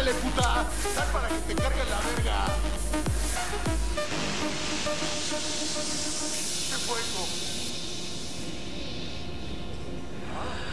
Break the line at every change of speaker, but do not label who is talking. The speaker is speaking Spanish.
¡Ándale, puta! ¡Sal para que te cargue la verga! ¿Qué fue eso?